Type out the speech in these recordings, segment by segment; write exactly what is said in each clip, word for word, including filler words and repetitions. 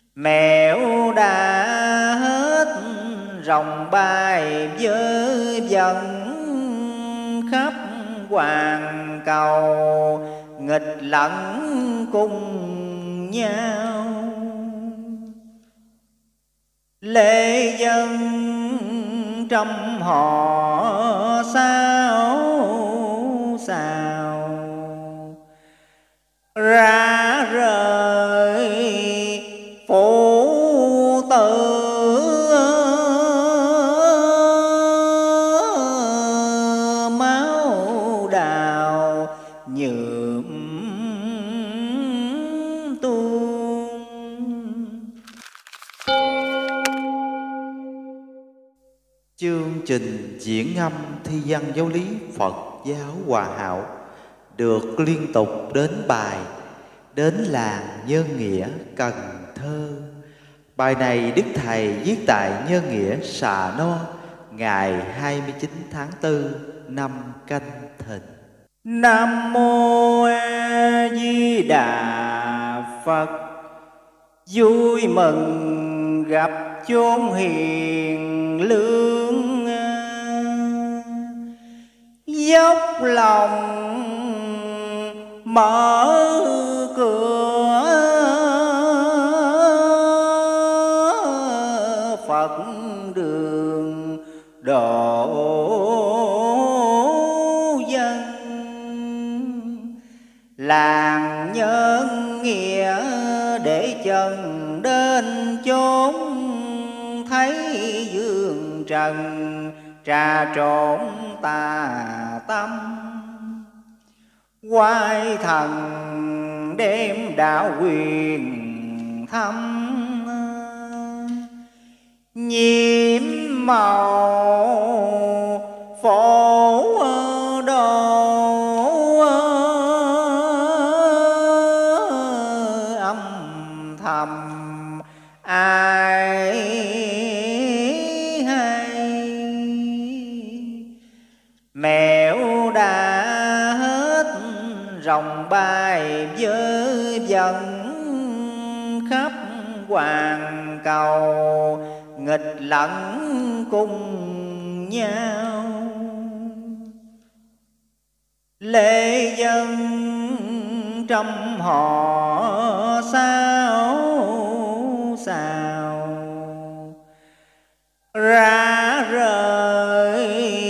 Mẹo đã hết rồng bay với dân khắp hoàn cầu, nghịch lẫn cùng nhau. Lễ dân trăm họ sao sao, ra rời phụ tử máu đào nhuộm tuôn. Chương trình diễn ngâm thi văn giáo lý Phật giáo Hòa Hảo được liên tục đến bài Đến làng Nhân Nghĩa, Cần Thơ. Bài này Đức Thầy viết tại Nhân Nghĩa, Sà No, ngày hai mươi chín tháng tư năm Canh Thìn. Nam mô A Di Đà Phật. Vui mừng gặp chốn hiền lương, dốc lòng mở cửa Phật đường độ dân. Làng Nhân Nghĩa để chân đến chốn, thấy dương trần trà trộn tà tâm. Quái thần đêm đạo quyền thăm, nhiễm màu phổ đồ âm thầm ai hay. Mẹo đã hết rồng bay với dân khắp hoàn cầu, nghịch lẫn cùng nhau. Lễ dân trăm họ sao sao, ra rời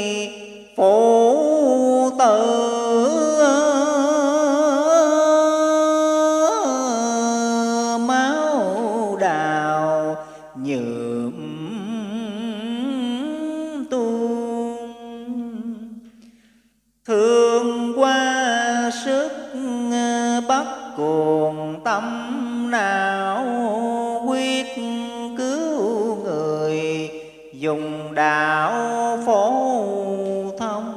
phụ tử máu đào nhuộm tuôn. Thương qua sức bắt cuồng tâm nào, quyết cứu người dùng đạo phổ thông.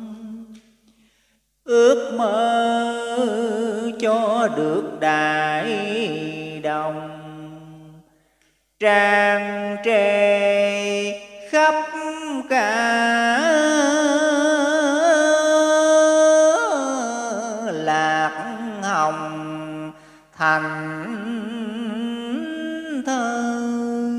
Ước mơ cho được đại đồng, tràn trề khắp cả Lạc Hồng thành thơi.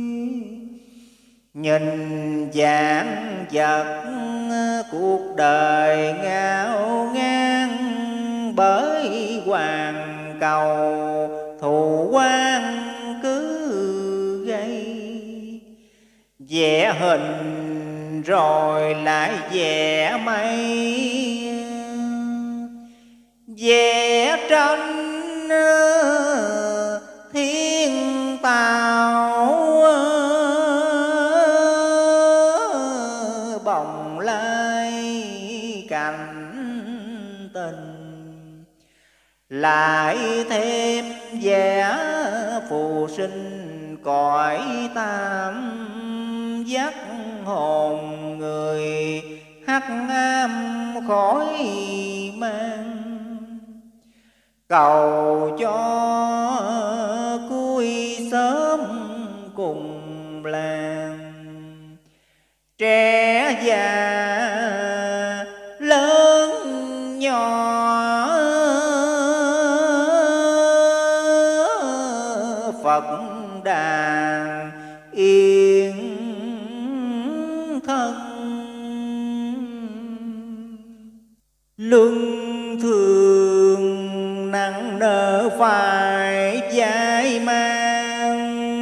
Nhìn dáng vật cuộc đời ngao ngang, bởi hoàn cầu thù quan cứ gây. Vẽ hình rồi lại vẽ mây, vẽ tranh thiên tào bồng lai cảnh tình. Lại thêm vẽ phù sinh cõi tam giác, hồn người hắc ám khỏi mang. Cầu cho cuối sớm cùng làng, trẻ già lớn nhỏ Phật Đà yên thân. Luân thường nặng nợ phải giải mang,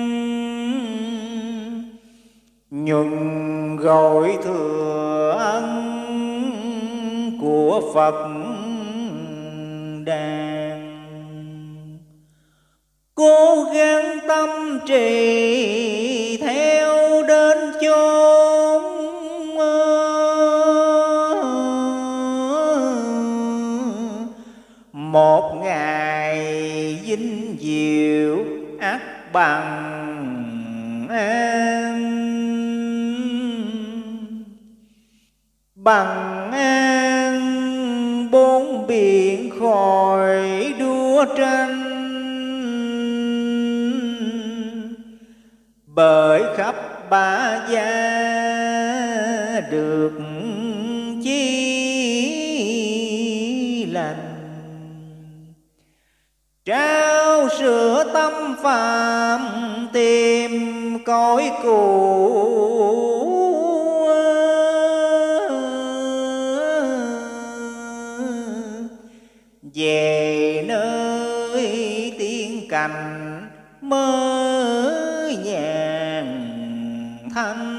nhuần gọi thừa ân của Phật Đàn. Cố gắng tâm trì theo đến chốn, một ngày vinh diệu ắt bằng an. Bằng an bốn biển khỏi đua tranh, bởi khắp ba gia được chí lành. Trao sữa tâm phạm tìm cõi cũ, về nơi tiên cảnh mới nhàn thanh.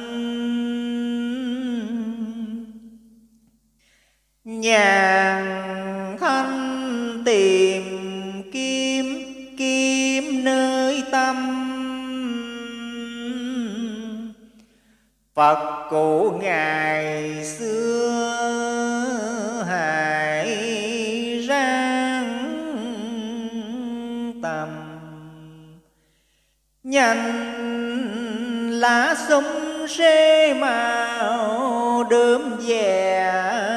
Nhàn thanh tìm kiếm kiếm nơi tâm, Phật cụ ngày xưa hãy ráng tâm. Nhanh lá sum xê màu đơm dè,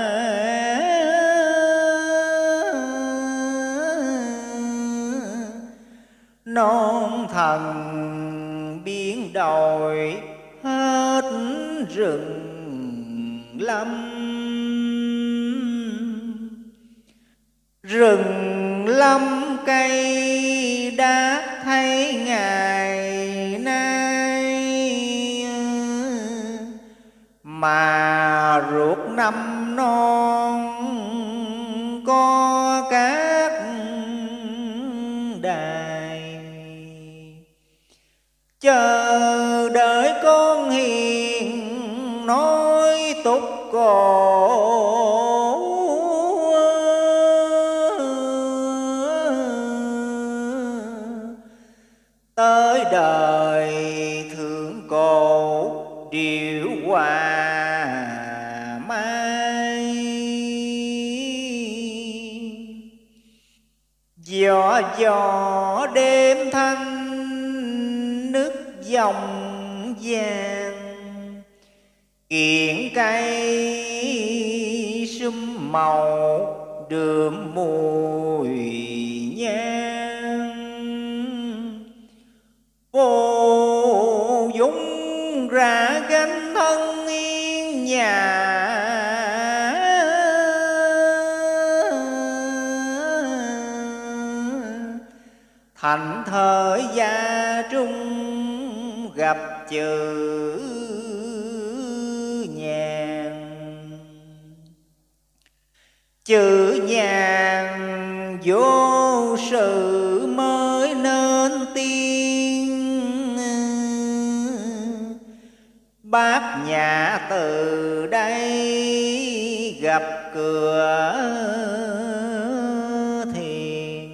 non thần biến đổi hết rừng lâm. Rừng lâm cây đã thấy ngày nay, mà ruột năm non có các đài. Chờ đợi con hiền nói tục cổ, tới đời thượng cổ điệu hòa mai. Gió gió đêm thanh nước dòng vàng, kiện cây sum màu đượm mùi nhang. Vô dũng ra gánh thân yên nhà, thành thời gia trung gặp chữ nhàn. Chữ nhàn vô sự mới nên tiên, bát nhã từ đây gặp cửa thiền.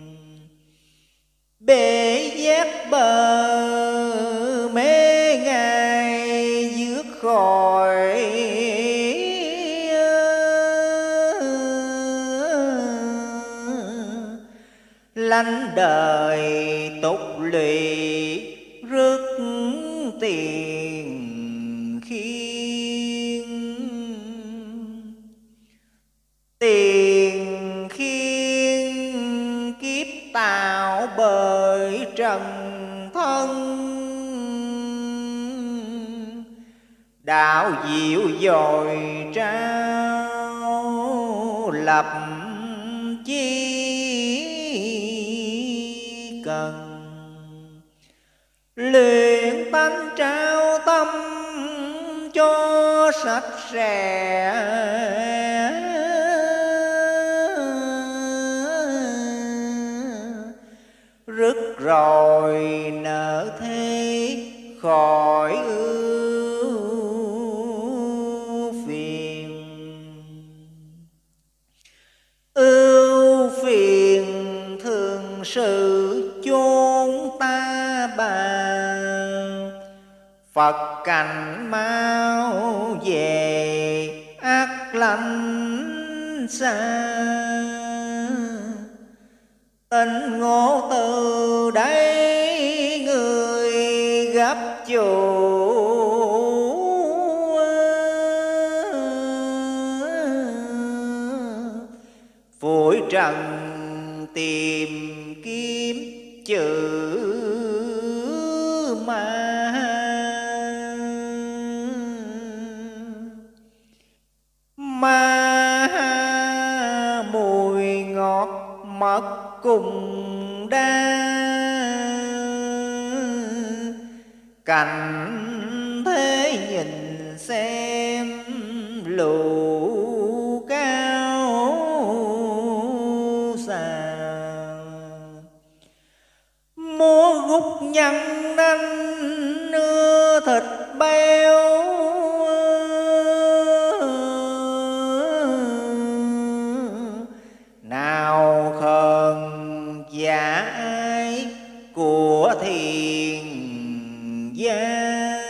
Bể giác bờ mê ngày dứt khỏi, lánh đời tục lụy rước tiền khiên. Tiền khiên kiếp tạo bởi trần thân, đạo diệu dồi trao lập chi cần. luyện tánh trao tâm cho sạch sẽ, rứt rồi nợ thế khỏi ưu phiền. Ưu phiền thường sự chốn ta bà, Phật cảnh mau về ác lánh xa. Tình ngộ từ đây người gấp chủ, phủi trần tìm kiếm chữ ma. Ma mùi ngọt mật cùng đa, cảnh thế nhìn xem lù cao xa. Múa gút nhân nanh nưa thịt béo, nào khờn giả ai của thiền gia.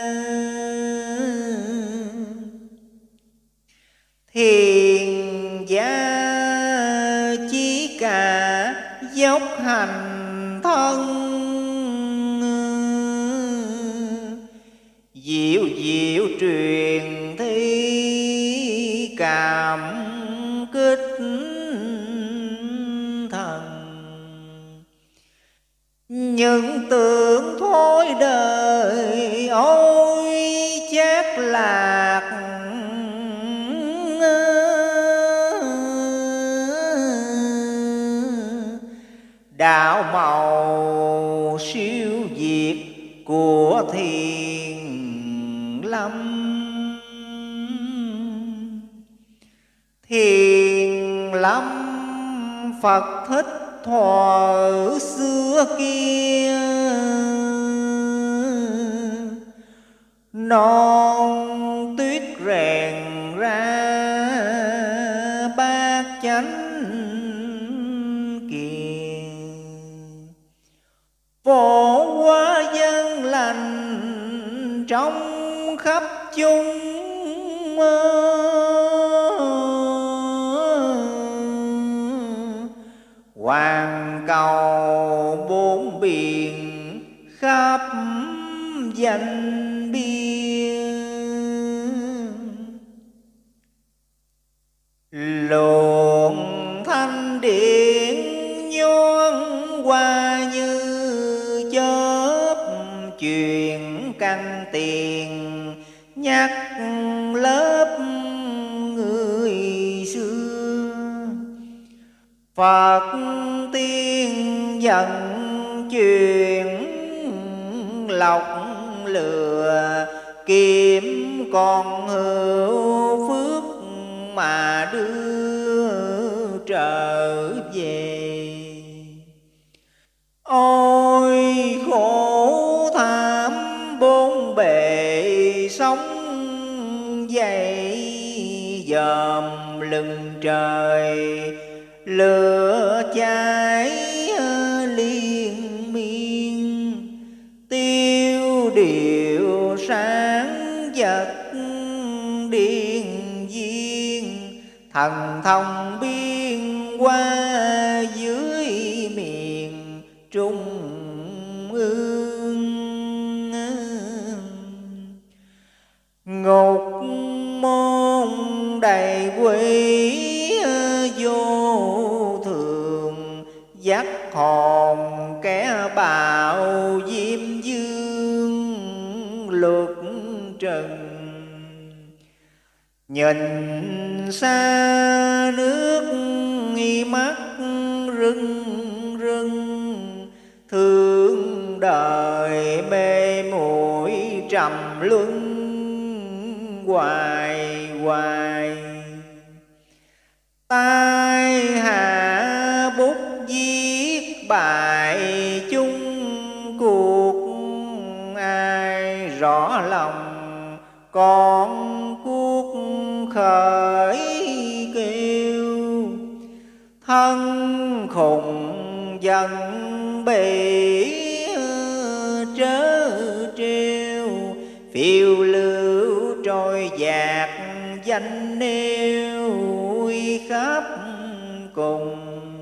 Thiền gia chỉ cả dốc hành thân, diệu diệu truyền thi cảm kích thần. Những tưởng thôi đời ôi chát lạc, đạo màu siêu việt của thiền lâm. Thiền lâm Phật thích thuở xưa kia, non tuyết rèn ra bát chánh kia. Phổ hóa dân lành trong khắp chúng, hoàn cầu bốn biển khắp danh biên. Luồng thanh điện nhoáng qua như chớp, truyền căn tiền nhắc lớp người xưa. Phật tiên dần truyền lọc lừa, kiếm con hữu phước mà đưa trở về. Ôi khổ thảm bốn bề sống dậy dòm lưng trời, lửa cháy liên miên. Tiêu điều sáng vật điên viên, thần thông biên qua dưới miền trung ương. Ngục môn đầy quỷ vô thường, dắt hồn kẻ bạo diêm dương luật trần. Nhìn xa nước mắt rưng rưng, thương đời đời mê muội trầm luân hoài hoài. Tai hạ bút viết bài chung cuộc, ai rõ lòng con cuốc khởi kêu. Thân khùng dần bị trớ trêu, phiêu lưu trôi dạt danh nêu khắp cùng.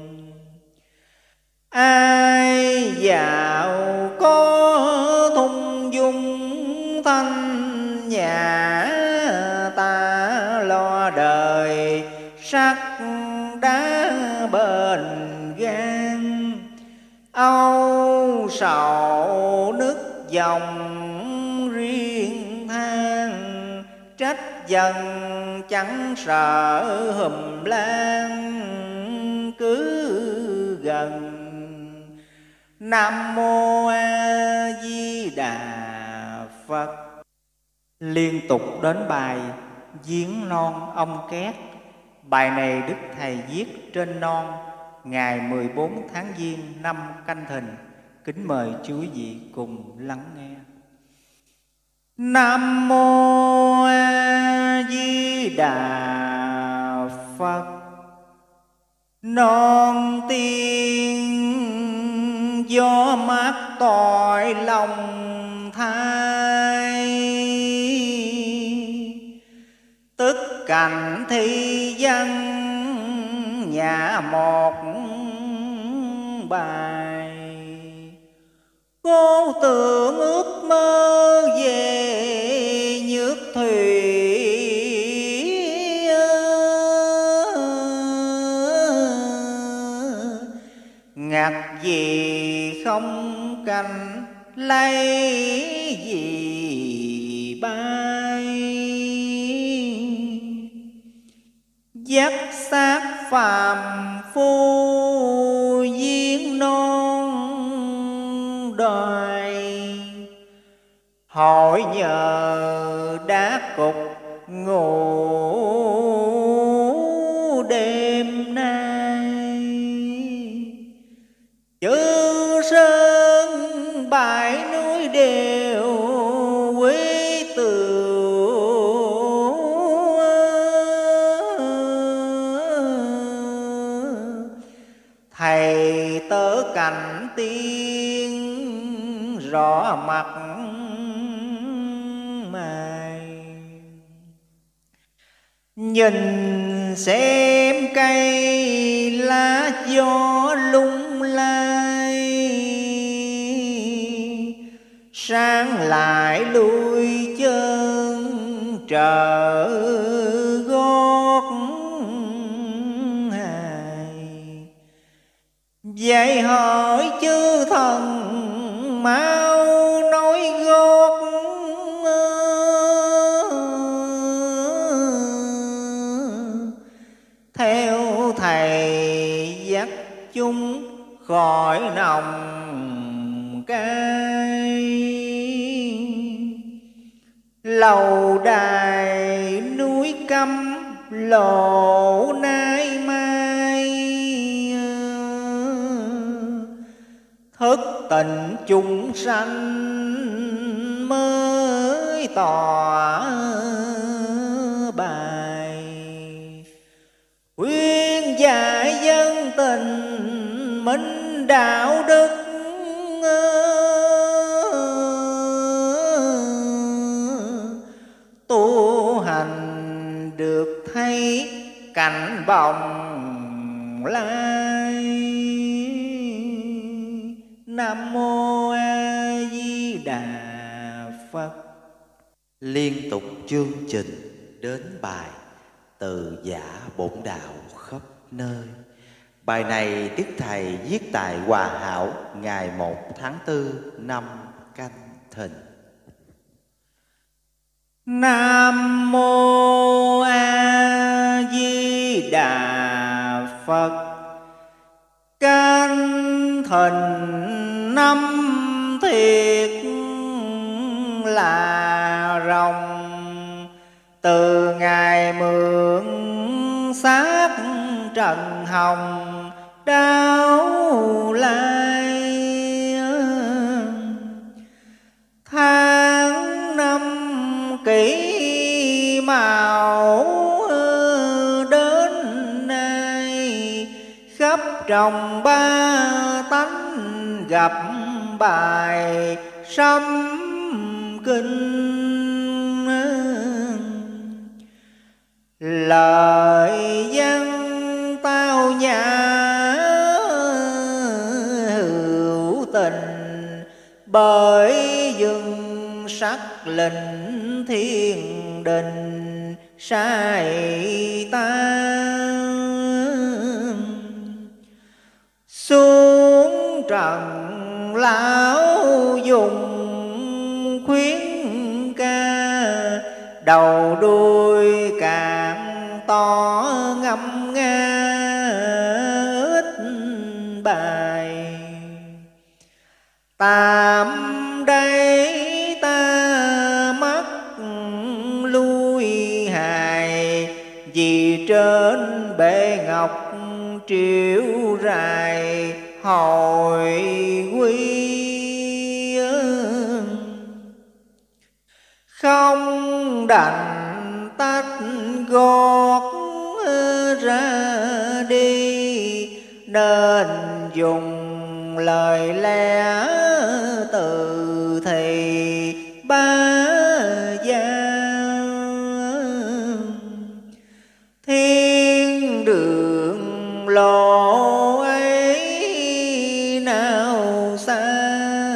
Ai giàu có thung dung thanh nhã, ta lo đời sắc đá bền gan. Âu sầu nức dòng riêng than, trách dân chẳng sợ hùm lan cứ gần. Nam mô A Di Đà Phật. Liên tục đến bài Giếng non ông két. Bài này Đức Thầy viết trên non ngày mười bốn tháng Giêng năm Canh Thìn. Kính mời chú quý vị cùng lắng nghe. Nam mô A Di Đà Phật. Non tiên gió mát tỏi lòng thai, tức cảnh thi văn nhà một bài. Cô tưởng ước mơ về nước thủy, ngặt gì không canh lấy gì bay. Dắt xác phàm phu giếng non đòi, hỏi nhờ đá cục ngủ đêm nay. Chữ sơn bãi núi đều quý tựu, thầy tớ cảnh tiên rõ mặt mày. Nhìn xem cây lá gió lung lay, sáng lại lui chân trở gót hài. Vậy hỏi chư thần mau nói gót, theo thầy dắt chúng khỏi nồng cay. Lầu đài núi cấm lộ nay mai, thức tình chúng sanh mới tỏ bài. Khuyên dạy dân tình minh đạo đức, tu hành được thấy cảnh bồng lai. Nam mô A Di Đà Phật. Liên tục chương trình đến bài Từ giả bổn đạo khắp nơi. Bài này Đức Thầy viết tại Hòa Hảo ngày một tháng tư năm Canh Thìn. Nam mô A Di Đà Phật. Canh Thìn năm Thìn thiệt là rồng. Từ ngày mượn xác Trần Hồng đáo lai, tháng năm kỷ mão đến nay, khắp tròng ba tánh gặp bài sấm kinh. Lời văn tao nhã hữu tình, bởi dừng sắc lệnh thiên đình sai ta. Xuống trần lão dùng khuyến ca, đầu đuôi càng to ngâm nga ít bài. Tạm đây ta mắc lui hài, vì trên bệ ngọc triệu rài hồi quy. Không đành tách gót ra đi, nên dùng lời lẽ từ thì ba gia. Thiên đường lộ ấy nào xa,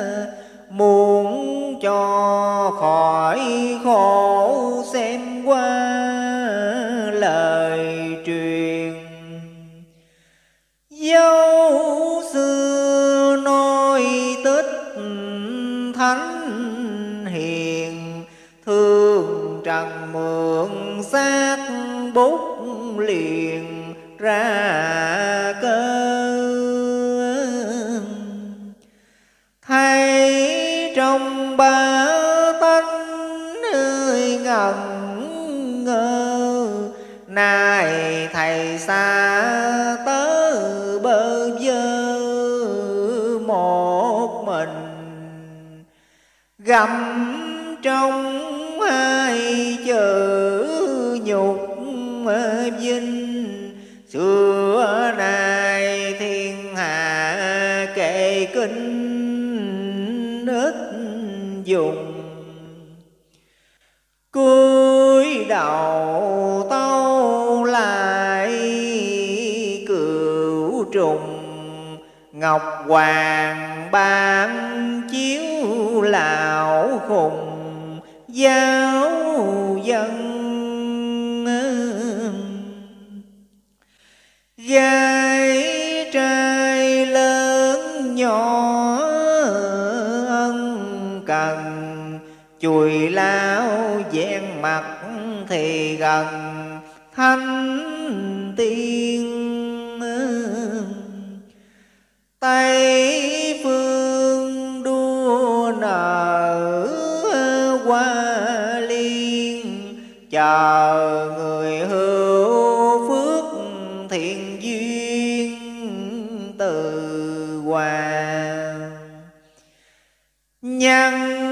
muốn cho khỏi khổ xem qua lời truyền. Dấu xưa nói tích thánh hiền, thương trần mượn xác bút liền ra cơ. Thấy trong ba tánh ơi ngẩn ngơ, nay thầy xa tớ bơ vơ một mình. Gặm trong hai chữ nhục vinh, xưa nay thiên hạ kệ kinh ít dùng. Cúi đầu tâu lại cửu trùng, ngọc hoàng ban chiếu lão khùng giáo dân. Gái trai lớn nhỏ ân cần, chùi lao vẹn mặt thì gần thánh tiên. Tây phương đua nở hoa liên, chờ người hữu phước thiện duyên từ hòa. Nhân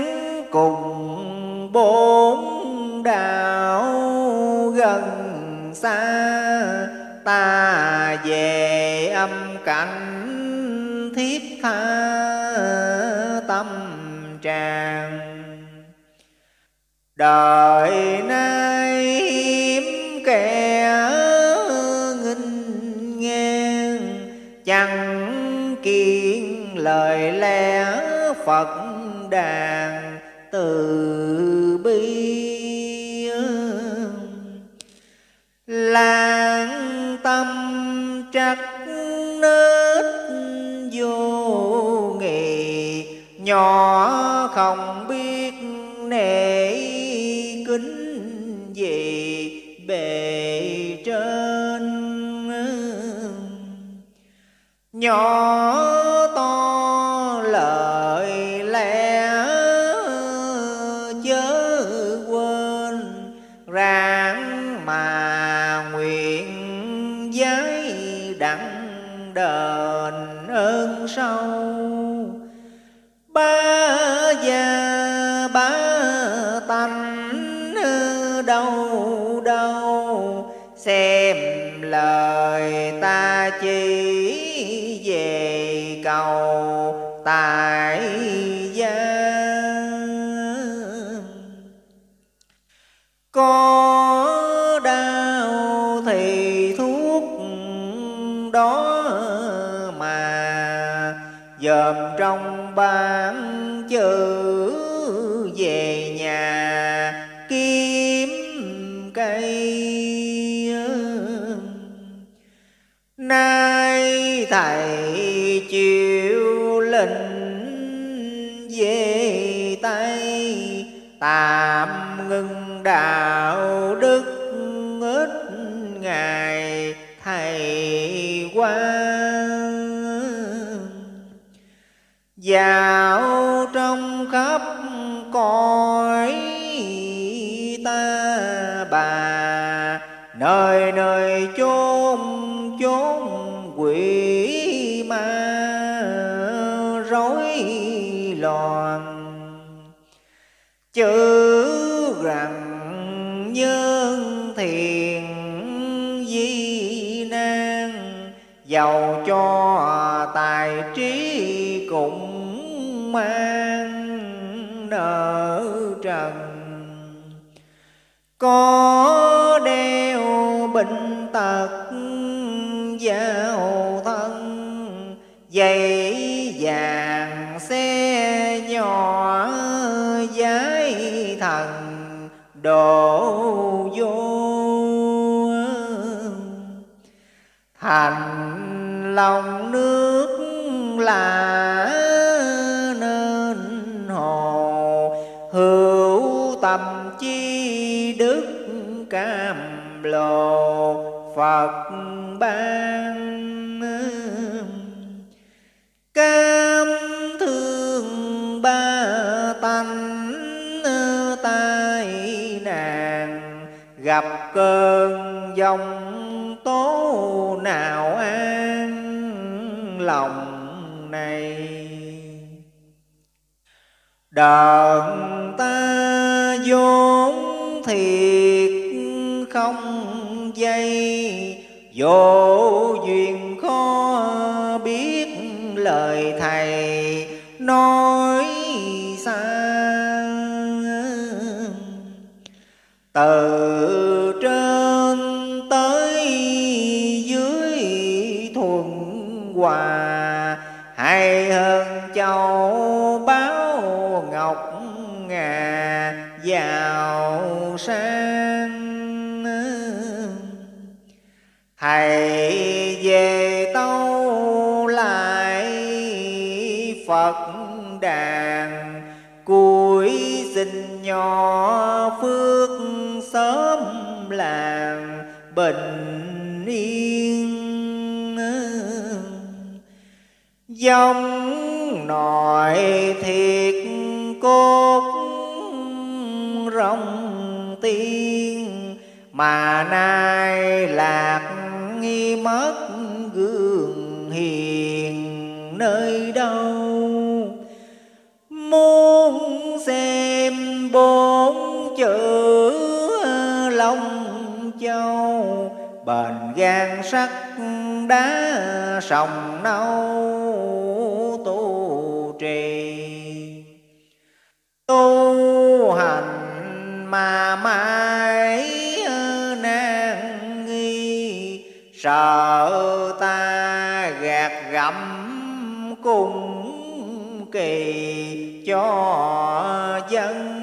cùng bốn đạo gần xa, ta về âm cảnh thiết tha tâm tràng. Đời nay hiếm kẻ nghinh ngang, chẳng kiên lời lẽ Phật đàn từ bi. Lan tâm trắc nết vô nghị, nhỏ không biết nể kính gì bề trên. Nhỏ to lời lẽ gia bá tánh đâu đâu, xem lời ta chỉ về cầu tại gia. Có đau thì thuốc đó mà, dòm trong bán chữ về nhà kiếm cây. Nay thầy chịu lệnh về tay, tạm ngưng đạo đức ít ngày thầy qua. Dạo trong khắp cõi ta bà, nơi nơi chốn chốn quỷ ma rối loạn. Chữ rằng nhân thiện di nan, giàu cho tài trí cũng mang nợ trần. Có đeo bệnh tật vào thân, giày vàng xe nhỏ giái thần đổ vô. Thành lòng nước lạ nên hồ, hữu tâm chi đức cam lồ Phật ban. Cam thương ba tánh tai nạn, gặp cơn giông tố nào an lòng này. Đợn ta vốn thiệt không dây, vô duyên khó biết lời thầy nói xa. Từ trên tới dưới thuần hòa, hay hơn châu báu ngọc ngà giàu sang. Thầy về tâu lại Phật đàn, cuối xin nhỏ phước sớm làng bình yên. Dòng nội thiệt cốt rồng tiên, mà nay lạc nghi mất gương hiền nơi đâu. Muốn xem bốn chữ Long Châu, bền gan sắt đá sòng nâu tu trì. Tu hành mà mãi nan nghi, sợ ta gạt gẫm cùng kỳ cho dân.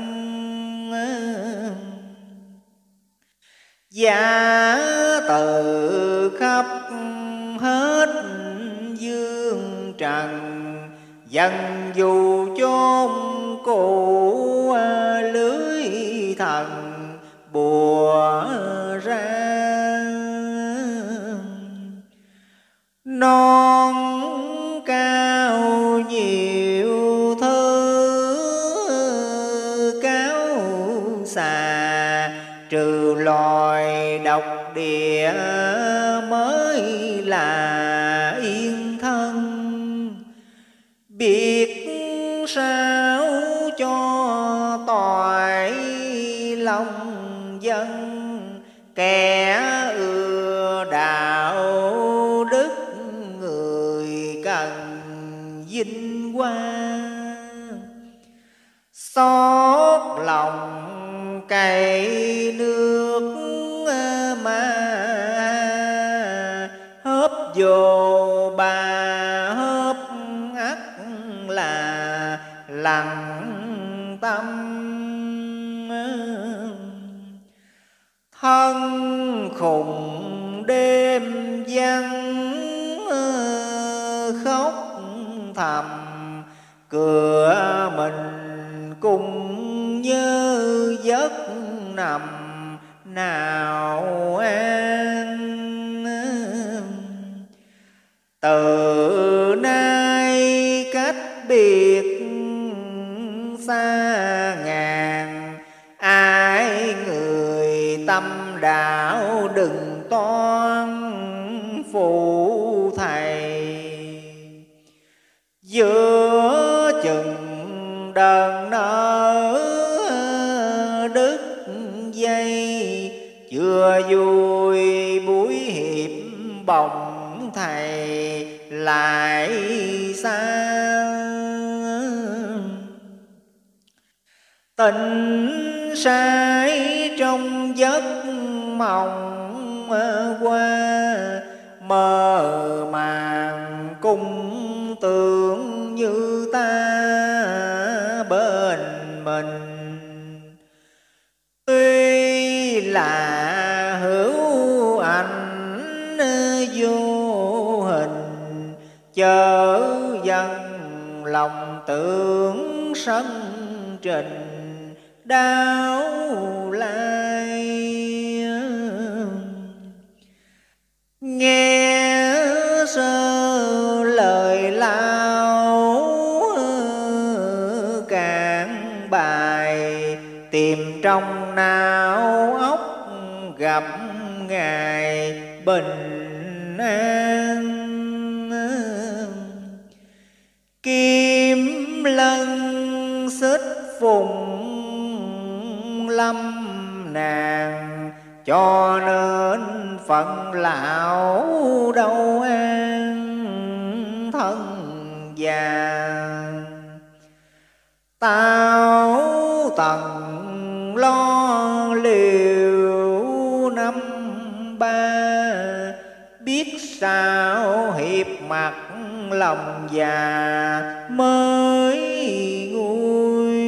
Giả từ khắp hết dương trần, dân dù chốn cụ lưới thần bùa ra. Non cao nhiều thứ cáo xà, trừ loài độc địa mới là yên thân. Biết sao cho toại lòng dân, kẻ ưa đạo đức người cần vinh quang. Xót lòng cày nước mà hớp vô ba hớp ắt là lặng tâm. Thân khùng đêm vắng khóc thầm, cửa mình cùng nhớ giấc nằm nào an. Từ nay cách biệt xa ngàn, ai người tâm đạo đừng toan phụ thầy. Giữa chừng đờn nở đứt dây, chưa vui buổi hiệp bồng thầy lại xa. Tình say trong giấc mộng qua, mơ màng cung tưởng như ta bên mình. Tuy là hữu ảnh vô hình, chớ dần lòng tưởng sân trình đau lai. Nghe sơ lời lao cạn bài, tìm trong não óc gặp ngày bình an. Kim lân xích phùng lâm nàng, cho nên phận lão đâu an thân già. Tao tần lo liều năm ba, biết sao hiệp mặt lòng già mới nguôi.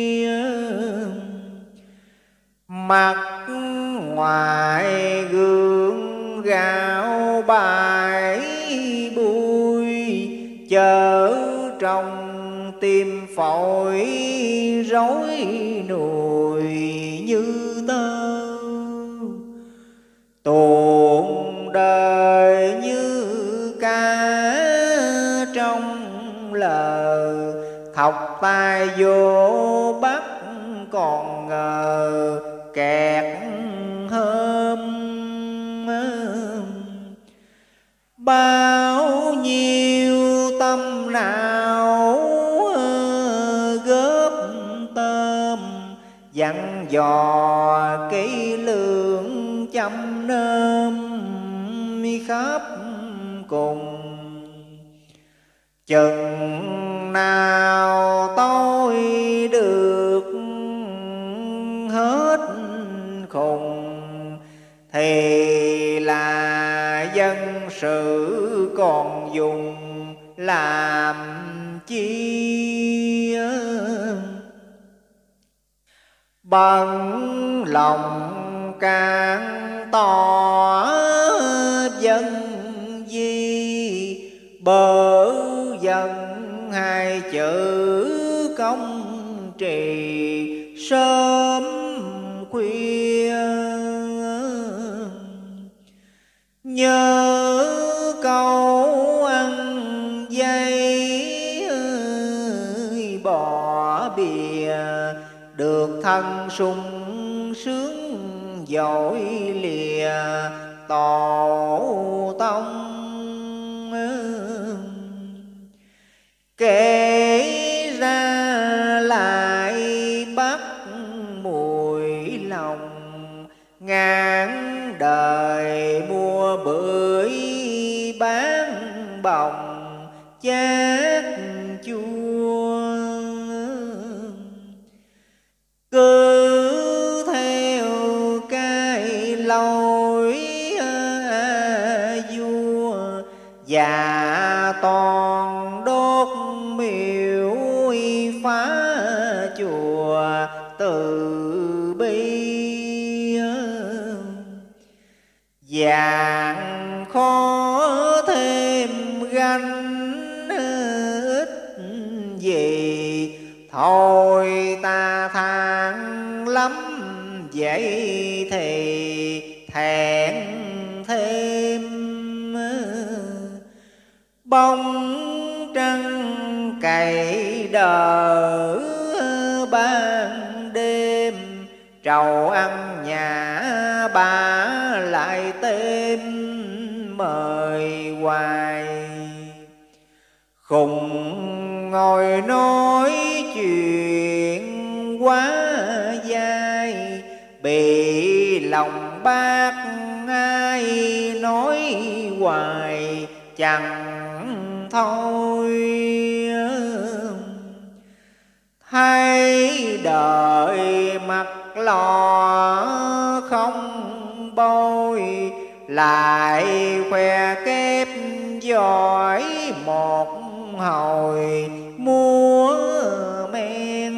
Mặt ngoài gương gạo bài bụi, chớ trong tim phổi rối nùi như tơ. Tuồng đời như cá trong lờ, thọc tay vô bắt còn ngờ kẹt hôm. Bao nhiêu tâm não góp tôm, dặn dò kỹ lưỡng chăm nơm khắp cùng. Chừng nào tôi được hết khùng, thì là dân sự còn dùng làm chi. Bằng lòng càng tỏ dân di, bỡ dân hai chữ công trì sớm khuya. Nhớ câu ăn dây bỏ bìa, được thân sung sướng dội lìa tổ tông. Kể ra là từ bi. Vạn khó thêm gánh ít gì, thôi ta than lắm vậy thì thẹn thêm. Bông trăng cày đỡ ban đêm, trầu ăn nhà bà lại thêm mời hoài. Khùng ngồi nói chuyện quá dai, bị lòng bác ai nói hoài chẳng thôi. Thấy đời mặt lò không bôi, lại khoe kép giỏi một hồi múa men.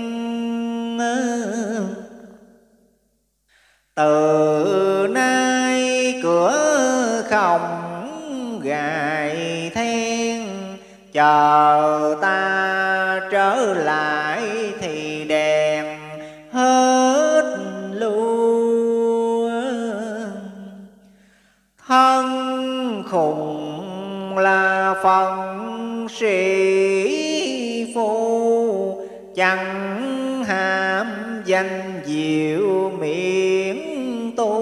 Từ nay cửa không gài then, chờ ta trở lại thì đèn hết lưu. Thân khùng là phần sĩ phu, chẳng ham danh diệu miễn tu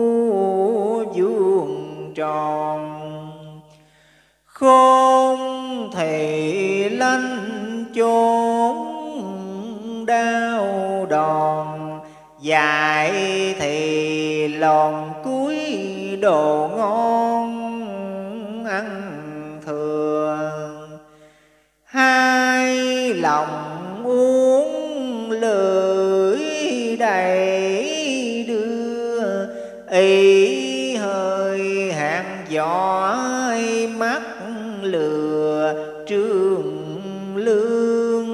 vuông tròn. Khôn thì lanh chốn đau đòn, dại thì lòn cuối đồ ngon ăn thừa. Hai lòng uống lưỡi đầy đưa, ý hơi hạn gió mắt lừa trương lương.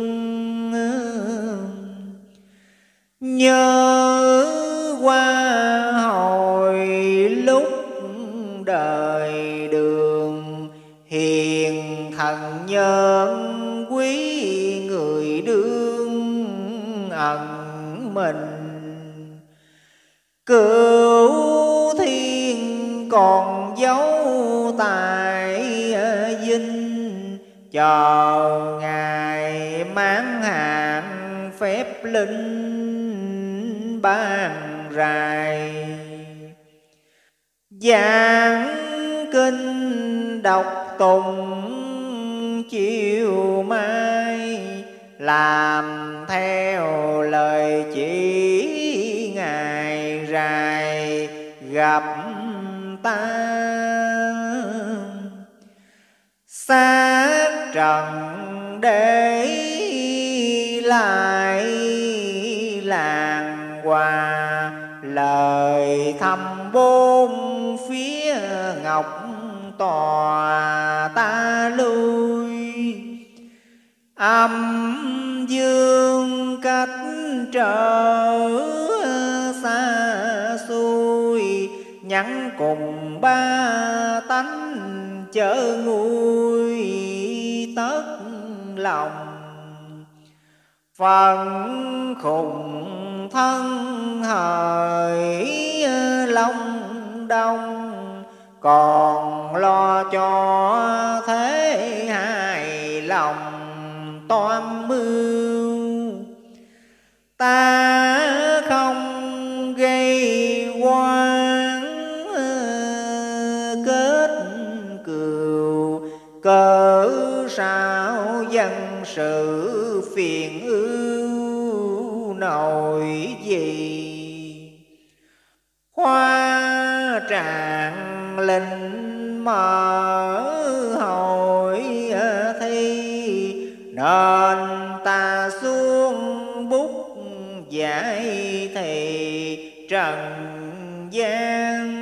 Nhớ qua hồi lúc đời đường, hiền thần nhân quý người đương ẩn mình. Cửu thiên còn dấu tại dinh, chờ ngày mãn hạn phép linh ban rài. Giảng kinh đọc tụng chiều mai, làm theo lời chỉ ngài rài gặp ta. Xác trần để lại làng hoa, lời thăm bốn phía ngọc tòa ta lui. Âm dương cách trở xa xôi, nhắn cùng ba tánh chớ nguôi tất lòng. Phận khùng thân hời long đông, còn lo cho thế hài lòng toan mưu. Ta không gây oan kết cừu, cớ sao dân sự phiền ưu nổi gì. Hoa trạng linh mở hội thi, nên ta xuống bút giải thì trần gian.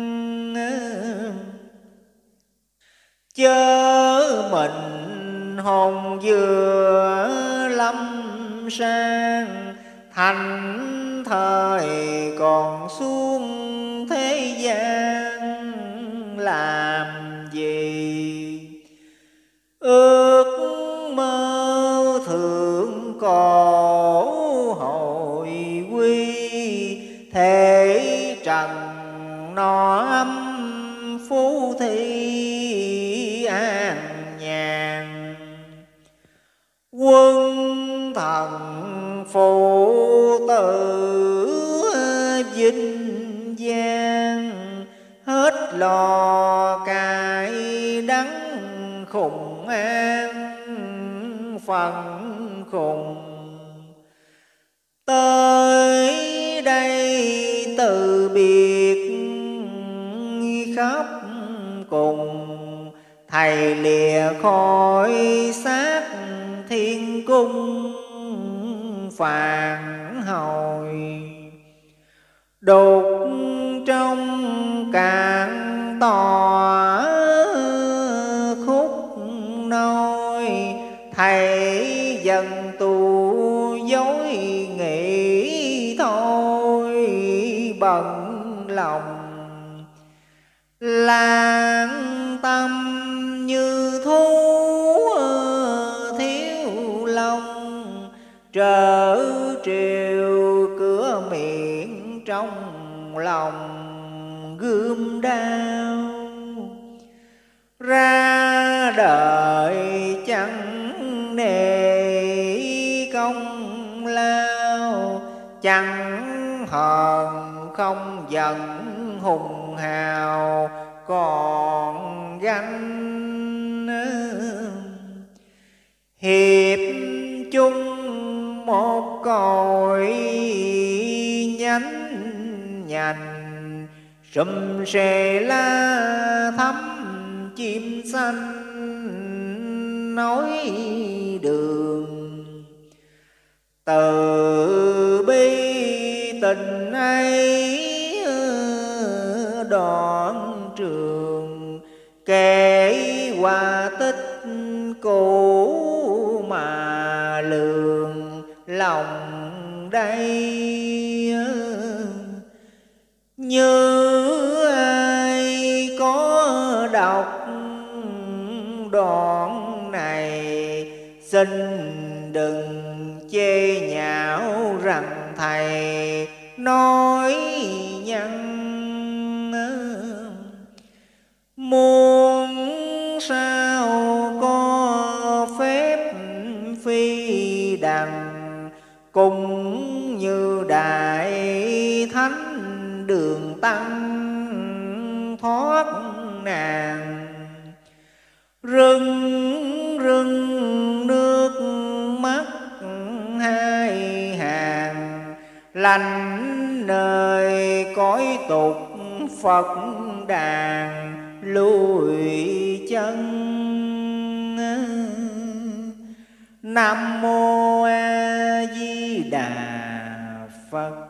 Chớ mình hồn vừa lâm sang, thành thời còn xuống thế gian làm gì. Ước mơ thượng cổ hội quy, thể trần no âm phú thị an nhàn. Quân thần phụ tử vinh giang, hết lo cay đắng khùng an phần khùng. Tới đây từ biệt khắp cùng, thầy lìa khỏi xác thiên cung phản hồi. Đục trong cạn tòa khúc nôi, thầy dần tu dối nghĩ thôi bận lòng. Lan tâm như thú thiếu lòng, trở triều cửa miệng trong lòng gươm đao. Ra đời chẳng nề công lao, chẳng hờn không giận hùng hào còn ganh. Hiệp chung một cội nhánh nhành, sum xê la thắm chim xanh nói đường. Từ bi tình ấy đoạn trường, kể qua tích cũ mà lường lòng đây. Như ai có đọc đoạn này, xin đừng chê nhạo rằng thầy nói nhăng. Muốn sao có phép phi đằng, cũng như đại thánh đường tăng thoát nàng. Rưng rưng nước mắt hai hàng, lành nơi cõi tục Phật đàn lùi chân. Nam mô A Di Đà Phật.